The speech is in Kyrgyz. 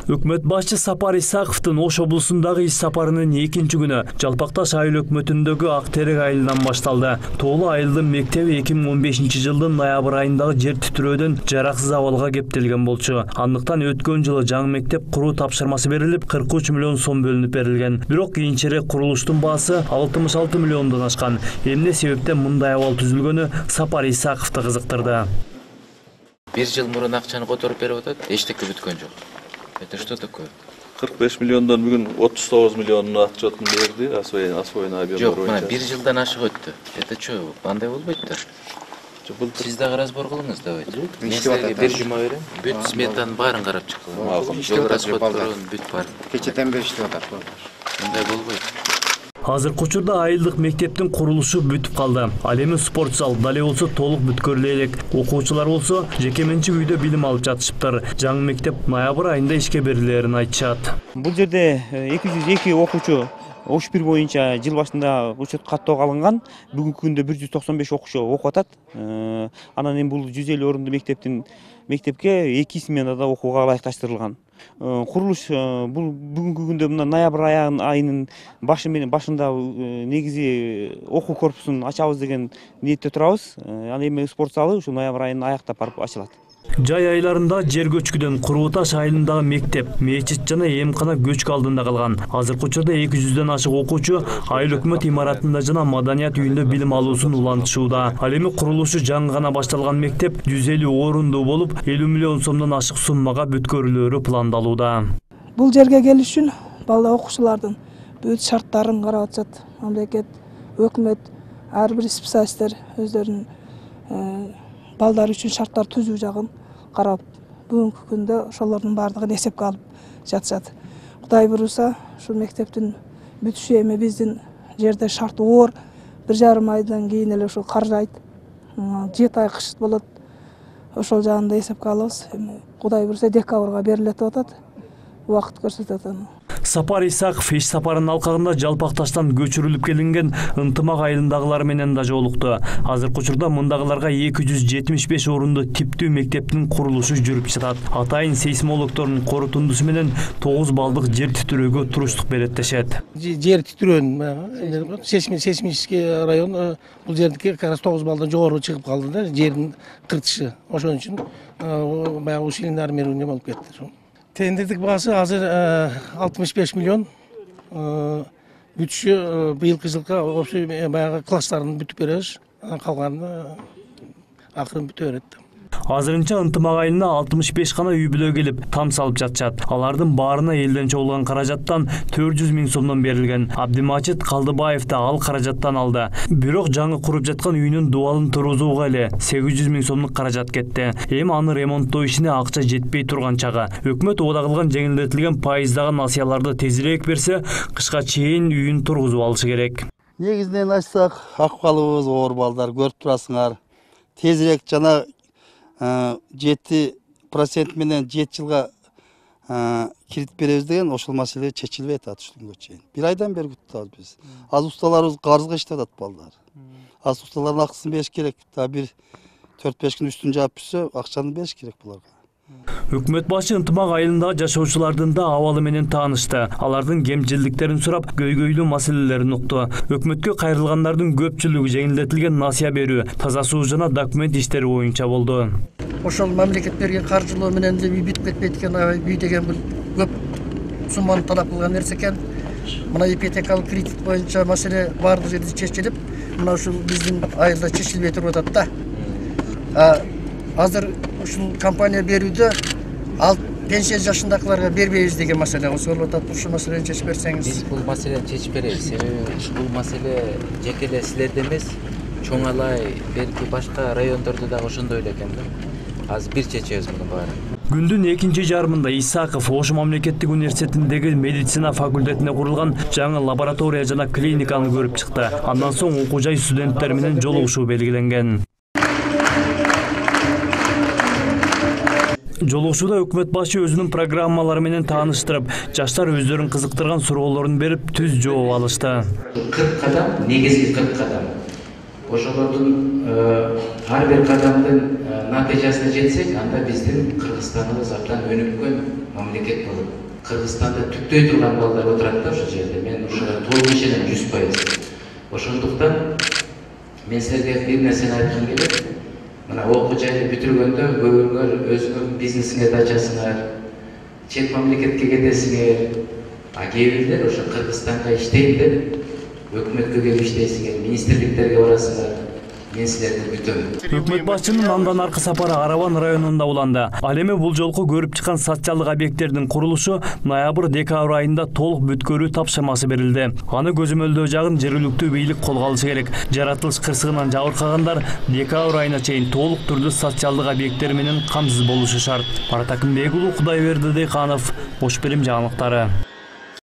Өкмөт башчы Сапар Исаковдун Ош облусундагы иш сапарынын экинчи күнү Жалпакташ айыл өкмөтүндөгү Ак Терек айылынан башталды. Тоолу айылдын мектеби 2015-жылдын ноябрь айындагы жер титирөөдөн жараксыз абалга кептелген болчу. Андыктан өткөн жылы жаңы мектеп куруу тапшырмасы берилип, 43 миллион сом бөлүнүп берилген. Бирок кийинчерээк курулуштун баасы 66 миллиондон ашкан. Эмне себептен мындай абал түзүлгөнү Сапар Исаковду кызыктырды. Bir жыл мурун акчаны которуп берип атат, эчтеке бүткөн жок. Это что такое? 45 миллиондан бүгін 39 миллионун акчасын берди, освоенный объем. Жок, мына 1 жылдан ашык өттү. Это что, кандай болбойт да? Сиз дагы разбор кылыңыз, давайте. Мен силерге бир жума берем. Бүт сметанын баарын карап чыккыла. Жол расходторун бүт бар. Кечеден бери иштеп атат. Мындай болбойт. Азыркы учурда айылдык мектептин курулушу бүтүп калды. Ал эми спорт зал дале болсо толук бүткөрүлө элек. Окуучулар болсо жеке менчик үйдө билим алып жатышыптыр. Жаңы мектеп ноябрь айында ишке берилерин айтышат. Бул жерде 202 окуучу Ош бир боюнча жыл башында учет каттоого алынган. Бүгүнкү күндө 195 окуучу окуп атат. Анан эми бул 150 орунду мектепке 2 сменада окууга ылайыкташтырылган. Курулуш бул бүгүнкү күндө мына ноябрь айынын башында негизи окуу корпусун ачабыз деген ниетте турабыз. Ал эми спорт залы ушу ноябрь айынын аяктап барып ачылат. Жай айларында жер көчкүдөн Курулташ айылындагы мектеп, мечит жана эмкана көчкү алдында калган. Азыркы учурда 200дөн ашык окуучу айыл өкмөт имаратында жана маданият үйүндө билим алуусун улантышууда. Ал эми курулушу жаңы гана башталган мектеп 150 орундуу болуп, 50 миллион сомдон ашык суммага бүткөрүлөөрү пландалууда. Бул жерге келиш үчүн бала окуучулардын бүт шарттарын карап атышат. Мамлекет, өкмөт, ар бир специалисттер өздөрүнүн балдар үчүн шарттар түзүү жагын карап, бүгүнкү күндө ошолордун баардыгын эсепке алып жатышат. Кудай буюрса, ушул мектептин бүтүшү эми биздин жерде шарты оор. 1,5 айдан кийин эле ушул каржайт. 7 ай кыш болот. Ошол жагын да эсепке алабыз. Эми Кудай буюрса декабрга берилет деп атат. Убакыт көрсөтөт аны. Сапар Исаков иш сапарынын алкагында Жалпакташтан көчүрүлүп келинген Ынтымак айылындагылар менен да жолукту. Азыркы учурда мындагыларга 275 орунду типтүү мектептин курулушу жүрүп жатат. Атайын сейсмологдордун корутундусу менен 9 балдык жер титирөөгө туруштук берет дешет. Жер титирөөнүн сейсмический район бул жердики как раз 9 балдан жогору чыгып калды да, жердин кыртышы. Ошон үчүн баягы усиленный армирование болуп кетти. Тендердик баасы азыр 65 миллион. Бүтүшү быйылкы жылга общий баягы класстарын бүтүп беребиз. Калганын акырын бүтө берет. Азырынча Ынтымак айылына 65 гана үй бүлө келип там салып жатышат. Алардын баарына элден чогулган каражаттан 400 миң сомдон берилген. Абдимачит Калдыбаев да ал каражаттан алды. Бирок жаңы куруп жаткан үйүнүн дубалын тургузууга эле 800 миң сомдук каражат кетти. Эми аны ремонттоо ишине акча жетпей турган чагы. Өкмөт убада кылган жеңилдетилген пайыздагы насыяларды тезирээк берсе, кышка чейин үйүн тургузуп алышы керек. Негизинен айтсак, акыбалыбыз оор балдар көрүп турасыңар. Тезирээк жана 7% менен 7 жылга кирит беребиз деген ошол маселе чечилбей атат ушул күнгө чейин. 1 айдан бери күтүп атабыз биз. Аз усталарыбыз карызга иштеп атат балдар. Аз усталардын акчасын бериш керек. Та бир 4-5 күн үстүн жаап бүтсө, акчаны бериш керек буларга. Өкмөт башы Ынтымак айылындагы жашоочулардын да абалы менен таанышты. Алардын кемчилдиктерин сурап, көйгөйлүү маселелерин укту. Өкмөткө кайрылгандардын көпчүлүгү жеңилдетилген насыя берүү, таза суу жана документ иштери боюнча болду. Ошол мамлекет берген каржылоо менен үй бүтүп кетпейт экен, үй деген бул көп сумманы талап кылган нерсе экен. Мына ипотекалык кредит боюнча маселе бардык жерде чечилип, мына ушул биздин айылда чечилбей туруп атат да. Азыр ушул компания берүүдө ал пенсия жашындагыларга бербейбиз деген маселе болуп атат. Ушул маселени чечип берсеңиз. Биз бул маселени чечип беребиз. Себеби бул маселе жеке эле силерде эмес, чоң алай берки башка райондордо дагы ошондой эле экен да. Азыр бир чечебиз мунун баарын. Күндүн экинчи жарымында Исаков Ош мамлекеттик университетиндеги медицина факультетине курулган жаңы лаборатория жана клиниканы көрүп чыкты. Андан соң окуу жай студенттер менен жолугушуу белгиленген. Жолугушууда өкмөт башы өзүнүн программалары менен тааныштырып, жаштар өздөрүн кызыктырган суроолорун берип, түз жооп алышты. 40 кадам, негизги 40 кадам. ошолордун ар бир кадамдын натыйжасына жетсек, анда биздин Кыргызстаныбыз абдан өнүккөн мамлекет болот. Кыргызстанда түптөй турган балдар отурат да ошол жерде. Мен ошого толук ишенем 100%. Ошондуктан мен силерге бир нерсени айткым келет. Мына окуу жайды бүтүргөндө көбүңөр өзүңөр бизнесиңерди ачасыңар, чет мамлекетке кетесиңер. А кээ бирлер ошо Кыргызстанга иштейм деп өкмөткө келип иштейсиңер, министрликтерге барасыңар. Мен силерди күтөм. Өкмөт башчынын андан аркы сапары Араван районунда уланды. Ал эми бул жолку көрүп чыккан социалдык объекттердин курулушу ноябрь-декабрь айында толук бүткөрүү тапшырмасы берилди. Аны көзөмөлдөө жагын жергиликтүү бийлик колго алышы керек. Жаратылыш кырсыгынан жабыркагандар декабрь айына чейин толук түрдүү социалдык объекттер менен камсыз болушу шарт. Марат Акымбек уулу, Кудайберди Дыйканов, Ош Билим жаңылыктары.